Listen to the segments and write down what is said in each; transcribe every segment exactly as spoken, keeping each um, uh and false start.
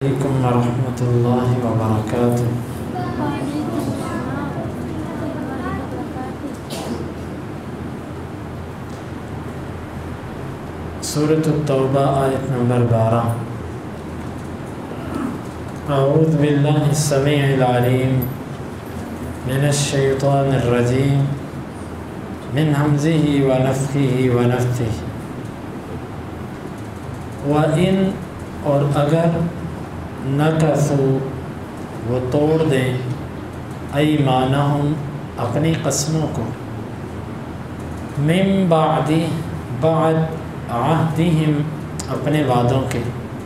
علیکم ورحمۃ اللہ وبرکاتہ۔ سورۃ التوبہ آیت نمبر بارہ۔ اعوذ باللہ السمیع العلیم من الشیطان الرجیم من حمزہ ونفخہ ونفثہ۔ وَإِنْ اور اگر نَكَثُوا وہ توڑ دیں أَيْمَانَهُمْ اپنی قسموں کو مِن بَعْدِ بعد عہدہم اپنے وعدوں کے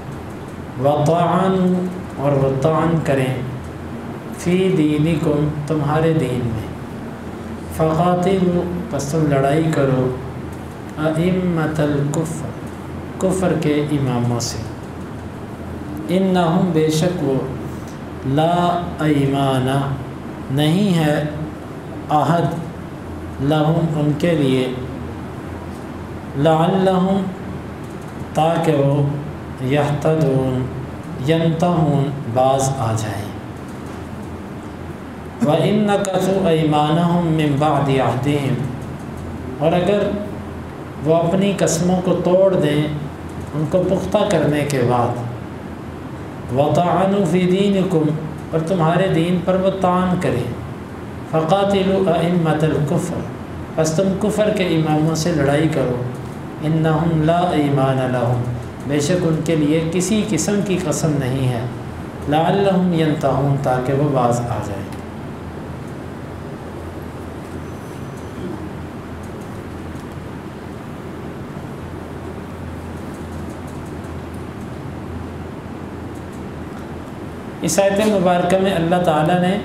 وَطَعَنُوا اور وہ طعن کریں فی دینکم تمہارے دین میں فَقَاتِلُوا پس تم لڑائی کرو أَئِمَّةَ الْكُفْرِ کفر کے اماموں سے انہم بے شک وہ لا ایمان نہیں ہے عہد لہم ان کے لیے لعلہم تاکہ وہ یہتدون ینتہون باز آ جائیں وَإِن نَكَثُوا أَيْمَانَهُمْ مِن بَعْدِ عَهْدِهِمْ اور اگر وہ اپنی قسموں کو توڑ دیں ان کو پختہ کرنے کے بعد وَطَعَنُوا فِي دِينِكُمْ اور تمہارے دین پر وہ طعن کریں فَقَاتِلُوا أَئِمَّةَ الْكُفْرِ پس تم کفر کے اماموں سے لڑائی کرو إِنَّهُمْ لَا أَيْمَانَ لَهُمْ بے شک ان کے لیے کسی قسم کی قسم نہیں ہے لَعَلَّهُمْ يَنْتَهُونَ تاکہ وہ باز آ جائیں۔ اس آیت مبارکہ میں اللہ تعالیٰ نے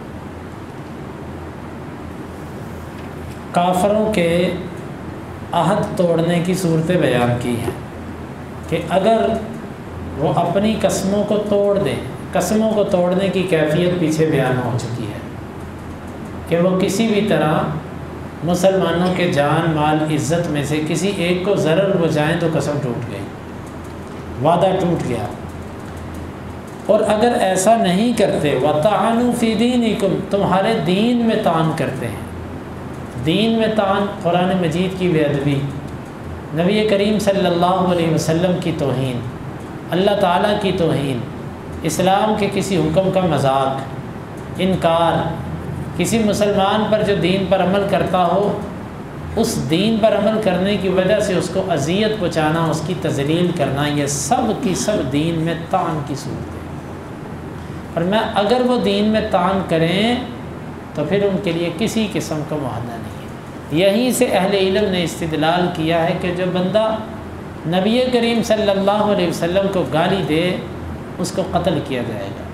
کافروں کے عہد توڑنے کی صورتیں بیان کی ہیں کہ اگر وہ اپنی قسموں کو توڑ دیں، قسموں کو توڑنے کی کیفیت پیچھے بیان ہو چکی ہے کہ وہ کسی بھی طرح مسلمانوں کے جان مال عزت میں سے کسی ایک کو ضرر پہنچائیں تو قسم ٹوٹ گئی، وعدہ ٹوٹ گیا۔ اور اگر ایسا نہیں کرتے وَطَعَنُوا فِي دِينِكُمْ تمہارے دین میں طعن کرتے ہیں، دین میں طعن قرآن مجید کی بے ادبی، نبی کریم صلی اللہ علیہ وسلم کی توہین، اللہ تعالیٰ کی توہین، اسلام کے کسی حکم کا مذاق، انکار، کسی مسلمان پر جو دین پر عمل کرتا ہو اس دین پر عمل کرنے کی وجہ سے اس کو اذیت پہنچانا، اس کی تذلیل کرنا، یہ سب کی سب دین میں طعن کی صورت ہے۔ اور میں اگر وہ دین میں طعن کریں تو پھر ان کے لیے کسی قسم کا معاہدہ نہیں ہے۔ یہیں سے اہل علم نے استدلال کیا ہے کہ جو بندہ نبی کریم صلی اللہ علیہ وسلم کو گالی دے اس کو قتل کیا جائے گا۔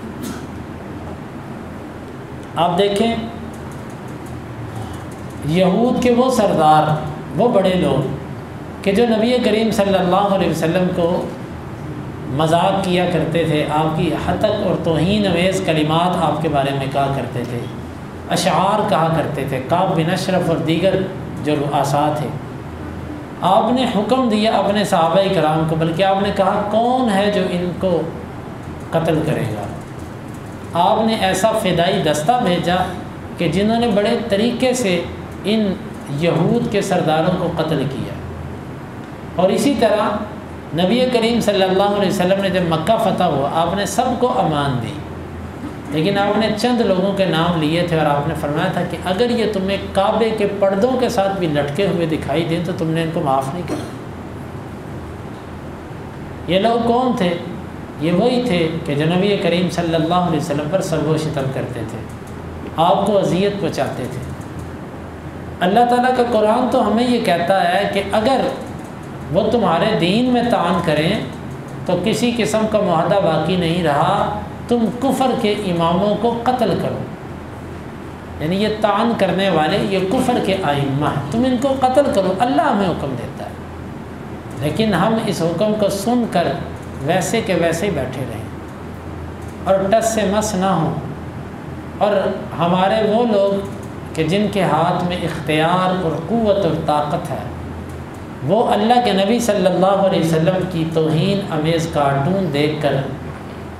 آپ دیکھیں یہود کے وہ سردار، وہ بڑے لوگ کہ جو نبی کریم صلی اللہ علیہ وسلم کو مذاق کیا کرتے تھے، آپ کی ہتک اور توہین امیز کلمات آپ کے بارے میں کہا کرتے تھے، اشعار کہا کرتے تھے، کعب بن اشرف اور دیگر جو رؤساء تھے، آپ نے حکم دیا اپنے صحابہ کرام کو، بلکہ آپ نے کہا کون ہے جو ان کو قتل کرے گا۔ آپ نے ایسا فدائی دستہ بھیجا کہ جنہوں نے بڑے طریقے سے ان یہود کے سرداروں کو قتل کیا۔ اور اسی طرح نبی کریم صلی اللہ علیہ وسلم نے جب مکہ فتح ہوا آپ نے سب کو امان دی، لیکن آپ نے چند لوگوں کے نام لیے تھے اور آپ نے فرمایا تھا کہ اگر یہ تمہیں کعبے کے پردوں کے ساتھ بھی لٹکے ہوئے دکھائی دیں تو تم نے ان کو معاف نہیں کرنا۔ یہ لوگ کون تھے؟ یہ وہی تھے کہ جو نبی کریم صلی اللہ علیہ وسلم پر سب و شتم کرتے تھے، آپ کو اذیت پہنچاتے تھے۔ اللہ تعالیٰ کا قرآن تو ہمیں یہ کہتا ہے کہ اگر وہ تمہارے دین میں طعن کریں تو کسی قسم کا معاہدہ باقی نہیں رہا، تم کفر کے اماموں کو قتل کرو۔ یعنی یہ طعن کرنے والے یہ کفر کے ائمہ ہیں، تم ان کو قتل کرو، اللہ ہمیں حکم دیتا ہے۔ لیکن ہم اس حکم کو سن کر ویسے کے ویسے ہی بیٹھے رہیں اور ٹس سے مس نہ ہوں، اور ہمارے وہ لوگ کہ جن کے ہاتھ میں اختیار اور قوت اور طاقت ہے وہ اللہ کے نبی صلی اللہ علیہ وسلم کی توہین امیز کارٹون دیکھ کر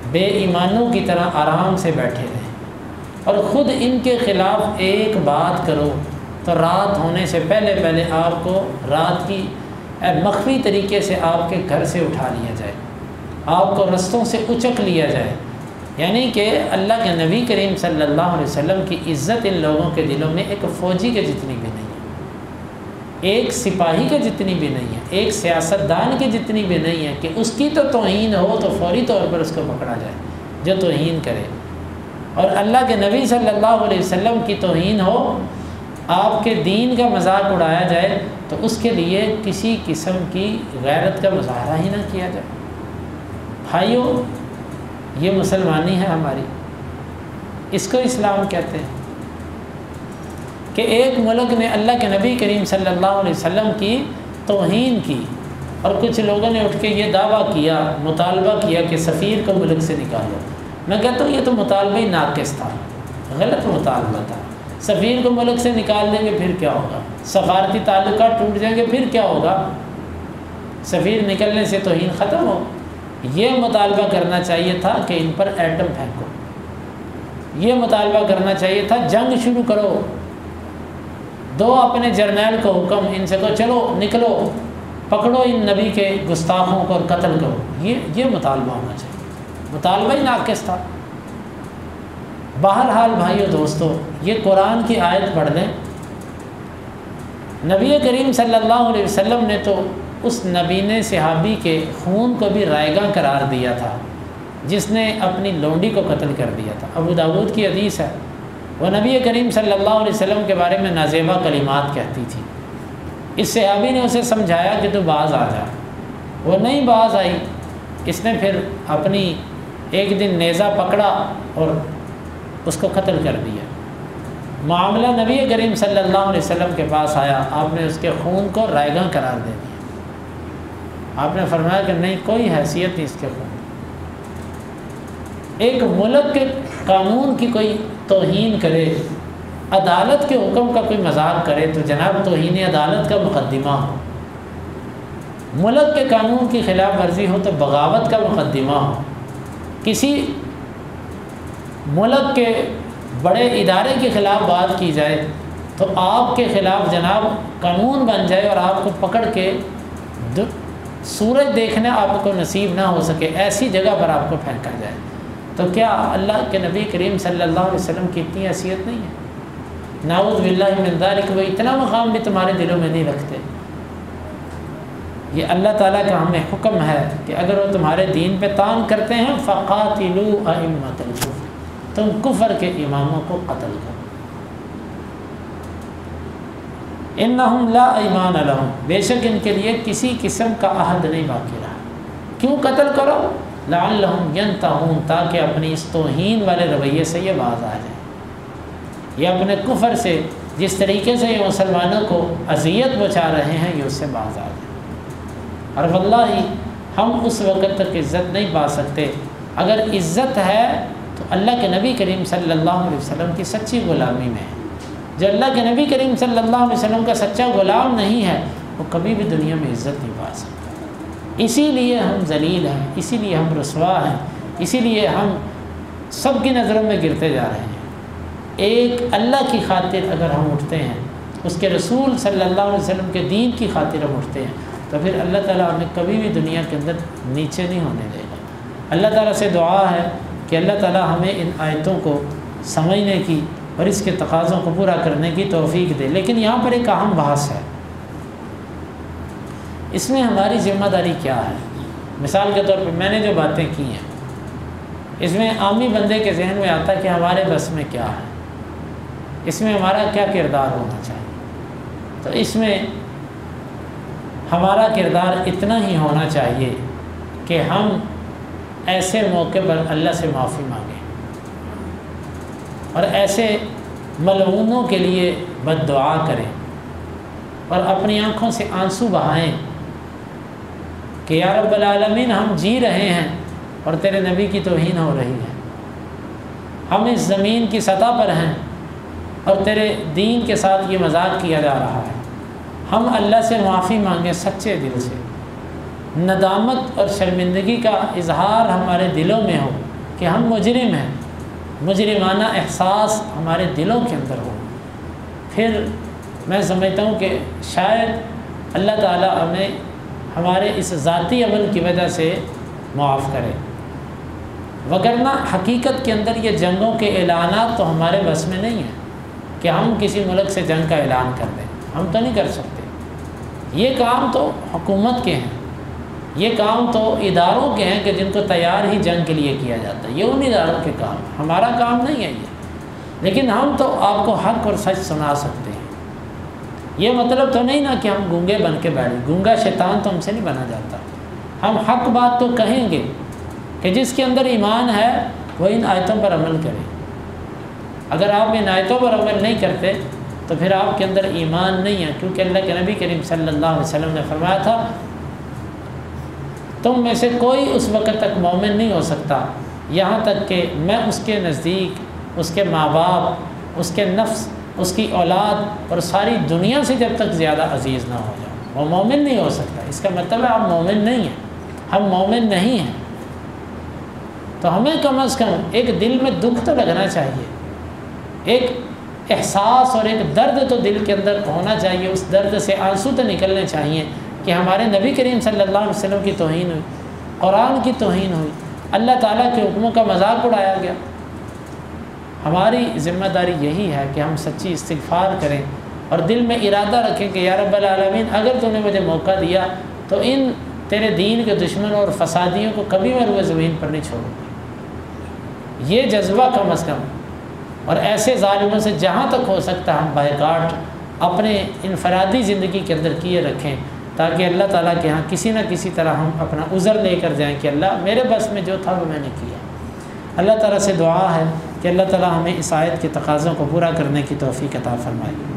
بے ایمانوں کی طرح آرام سے بیٹھے رہیں، اور خود ان کے خلاف ایک بات کرو تو رات ہونے سے پہلے پہلے آپ کو رات کی مخفی طریقے سے آپ کے گھر سے اٹھا لیا جائے، آپ کو رستوں سے اچک لیا جائے۔ یعنی کہ اللہ کے نبی کریم صلی اللہ علیہ وسلم کی عزت ان لوگوں کے دلوں میں ایک فوجی کے جتنی بھی نہیں ہے، ایک سپاہی کے جتنی بھی نہیں ہے، ایک سیاستدان کے جتنی بھی نہیں ہے کہ اس کی تو توہین ہو تو فوری طور پر اس کو پکڑا جائے جو توہین کرے، اور اللہ کے نبی صلی اللہ علیہ وسلم کی توہین ہو، آپ کے دین کا مذاق اڑایا جائے تو اس کے لیے کسی قسم کی غیرت کا مظاہرہ ہی نہ کیا جائے۔ بھائیو، یہ مسلمانی ہے ہماری، اس کو اسلام کہتے ہیں کہ ایک ملک نے اللہ کے نبی کریم صلی اللہ علیہ وسلم کی توہین کی، اور کچھ لوگوں نے اٹھ کے یہ دعویٰ کیا، مطالبہ کیا کہ سفیر کو ملک سے نکالو۔ میں کہتا ہوں یہ تو مطالبہ ہی ناقص تھا، غلط مطالبہ تھا۔ سفیر کو ملک سے نکال دیں گے پھر کیا ہوگا؟ سفارتی تعلقات ٹوٹ جائیں گے پھر کیا ہوگا؟ سفیر نکلنے سے توہین ختم ہو۔ یہ مطالبہ کرنا چاہیے تھا کہ ان پر ایٹم پھینکو، یہ مطالبہ کرنا چاہیے تھا جنگ شروع کرو، دو اپنے جرنیل کو حکم، ان سے کہو چلو نکلو، پکڑو ان نبی کے گستاخوں کو اور قتل کرو۔ یہ یہ مطالبہ ہونا چاہیے، مطالبہ ہی ناقص تھا۔ بہرحال بھائیو دوستو، یہ قرآن کی آیت پڑھ لیں، نبی کریم صلی اللہ علیہ وسلم نے تو اس نبی نے صحابی کے خون کو بھی رائیگاں قرار دیا تھا جس نے اپنی لونڈی کو قتل کر دیا تھا۔ ابو داود کی حدیث ہے، وہ نبی کریم صلی اللہ علیہ وسلم کے بارے میں نازیبہ کلمات کہتی تھی۔ اس صحابی نے اسے سمجھایا کہ تو باز آ جا، وہ نہیں باز آئی، اس نے پھر اپنی ایک دن نیزہ پکڑا اور اس کو قتل کر دیا۔ معاملہ نبی کریم صلی اللہ علیہ وسلم کے پاس آیا، آپ نے اس کے خون کو رائیگاں قرار دے دیا۔ آپ نے فرمایا کہ نہیں، کوئی حیثیت نہیں اس کے خون۔ ایک ملک کے قانون کی کوئی توہین کرے، عدالت کے حکم کا کوئی مذاق کرے تو جناب توہین عدالت کا مقدمہ ہو، ملک کے قانون کی خلاف ورزی ہو تو بغاوت کا مقدمہ ہو، کسی ملک کے بڑے ادارے کے خلاف بات کی جائے تو آپ کے خلاف جناب قانون بن جائے اور آپ کو پکڑ کے سورج دیکھنا آپ کو نصیب نہ ہو سکے، ایسی جگہ پر آپ کو پھینکا جائے، تو کیا اللہ کے نبی کریم صلی اللہ علیہ وسلم کی اتنی حیثیت نہیں ہے؟ نعوذ باللہ من ذالک، وہ اتنا مقام بھی تمہارے دلوں میں نہیں رکھتے؟ یہ اللہ تعالیٰ کا ہمیں حکم ہے کہ اگر وہ تمہارے دین پہ تان کرتے ہیں فَقَاتِلُوا أَئِمَّةَ الْكُفْرِ، تم کفر کے اماموں کو قتل کرو۔ انہم لا ایمان لہم، بے شک ان کے لیے کسی قسم کا عہد نہیں باقی رہا۔ کیوں قتل کرو؟ لعلہم ینتہون، تاکہ اپنی اس توہین والے رویے سے یہ باز آ جائیں، یہ اپنے کفر سے جس طریقے سے یہ مسلمانوں کو اذیت پہنچا رہے ہیں یہ اس سے باز آ جائیں۔ اور واللہ ہم اس وقت تک عزت نہیں پا سکتے، اگر عزت ہے تو اللہ کے نبی کریم صلی اللہ علیہ وسلم کی سچی غلامی میں ہے۔ جو اللہ کے نبی کریم صلی اللہ علیہ وسلم کا سچا غلام نہیں ہے وہ کبھی بھی دنیا میں عزت نہیں پا سکتا۔ اسی لیے ہم ذلیل ہیں، اسی لیے ہم رسوا ہیں، اسی لیے ہم سب کی نظروں میں گرتے جا رہے ہیں۔ ایک اللہ کی خاطر اگر ہم اٹھتے ہیں، اس کے رسول صلی اللہ علیہ وسلم کے دین کی خاطر ہم اٹھتے ہیں، تو پھر اللہ تعالیٰ ہمیں کبھی بھی دنیا کے اندر نیچے نہیں ہونے دے گا۔ اللہ تعالیٰ سے دعا ہے کہ اللہ تعالیٰ ہمیں ان آیتوں کو سمجھنے کی اور اس کے تقاضوں کو پورا کرنے کی توفیق دے۔ لیکن یہاں پر ایک اہم بحث ہے، اس میں ہماری ذمہ داری کیا ہے؟ مثال کے طور پر میں نے جو باتیں کی ہیں، اس میں عامی بندے کے ذہن میں آتا ہے کہ ہمارے بس میں کیا ہے، اس میں ہمارا کیا کردار ہونا چاہیے؟ تو اس میں ہمارا کردار اتنا ہی ہونا چاہیے کہ ہم ایسے موقع پر اللہ سے معافی مانگیں اور ایسے ملعونوں کے لیے بد دعا کریں اور اپنی آنکھوں سے آنسو بہائیں کہ یا رب العالمین ہم جی رہے ہیں اور تیرے نبی کی توہین ہو رہی ہے، ہم اس زمین کی سطح پر ہیں اور تیرے دین کے ساتھ یہ مذاق کیا جا رہا ہے۔ ہم اللہ سے معافی مانگیں سچے دل سے، ندامت اور شرمندگی کا اظہار ہمارے دلوں میں ہو کہ ہم مجرم ہیں، مجرمانہ احساس ہمارے دلوں کے اندر ہو، پھر میں سمجھتا ہوں کہ شاید اللہ تعالیٰ ہمیں ہمارے اس ذاتی عمل کی وجہ سے معاف کرے، وگرنہ حقیقت کے اندر یہ جنگوں کے اعلانات تو ہمارے بس میں نہیں ہیں کہ ہم کسی ملک سے جنگ کا اعلان کر دیں، ہم تو نہیں کر سکتے۔ یہ کام تو حکومت کے ہیں، یہ کام تو اداروں کے ہیں کہ جن کو تیار ہی جنگ کے لیے کیا جاتا ہے، یہ ان اداروں کے کام، ہمارا کام نہیں ہے یہ۔ لیکن ہم تو آپ کو حق اور سچ سنا سکتے ہیں۔ یہ مطلب تو نہیں نا کہ ہم گونگے بن کے بیٹھیں، گونگا شیطان تو ہم سے نہیں بنا جاتا۔ ہم حق بات تو کہیں گے کہ جس کے اندر ایمان ہے وہ ان آیتوں پر عمل کرے۔ اگر آپ ان آیتوں پر عمل نہیں کرتے تو پھر آپ کے اندر ایمان نہیں ہے، کیونکہ اللہ کے نبی کریم صلی اللہ علیہ وسلم نے فرمایا تھا تم میں سے کوئی اس وقت تک مومن نہیں ہو سکتا یہاں تک کہ میں اس کے نزدیک، اس کے ماں باپ، اس کے نفس، اس کی اولاد اور ساری دنیا سے جب تک زیادہ عزیز نہ ہو جاؤ، وہ مومن نہیں ہو سکتا۔ اس کا مطلب ہے آپ مومن نہیں ہیں، ہم مومن نہیں ہیں۔ تو ہمیں کم از کم ایک دل میں دکھ تو لگنا چاہیے، ایک احساس اور ایک درد تو دل کے اندر ہونا چاہیے، اس درد سے آنسو تو نکلنے چاہیے کہ ہمارے نبی کریم صلی اللہ علیہ وسلم کی توہین ہوئی، قرآن کی توہین ہوئی، اللہ تعالیٰ کے حکموں کا مذاق اڑایا گیا۔ ہماری ذمہ داری یہی ہے کہ ہم سچی استغفار کریں اور دل میں ارادہ رکھیں کہ یا رب العالمین اگر تو نے مجھے موقع دیا تو ان تیرے دین کے دشمنوں اور فسادیوں کو کبھی میں روئے زمین پر نہیں چھوڑوں گا۔ یہ جذبہ کم از کم، اور ایسے ظالموں سے جہاں تک ہو سکتا ہے ہم بائیکاٹ اپنے انفرادی زندگی کے اندر کیے رکھیں، تاکہ اللہ تعالیٰ کے ہاں کسی نہ کسی طرح ہم اپنا عذر لے کر جائیں کہ اللہ میرے بس میں جو تھا وہ میں نے کیا۔ اللہ تعالیٰ سے دعا ہے کہ اللہ تعالیٰ ہمیں اس آیت کے تقاضوں کو پورا کرنے کی توفیق عطا فرمائے۔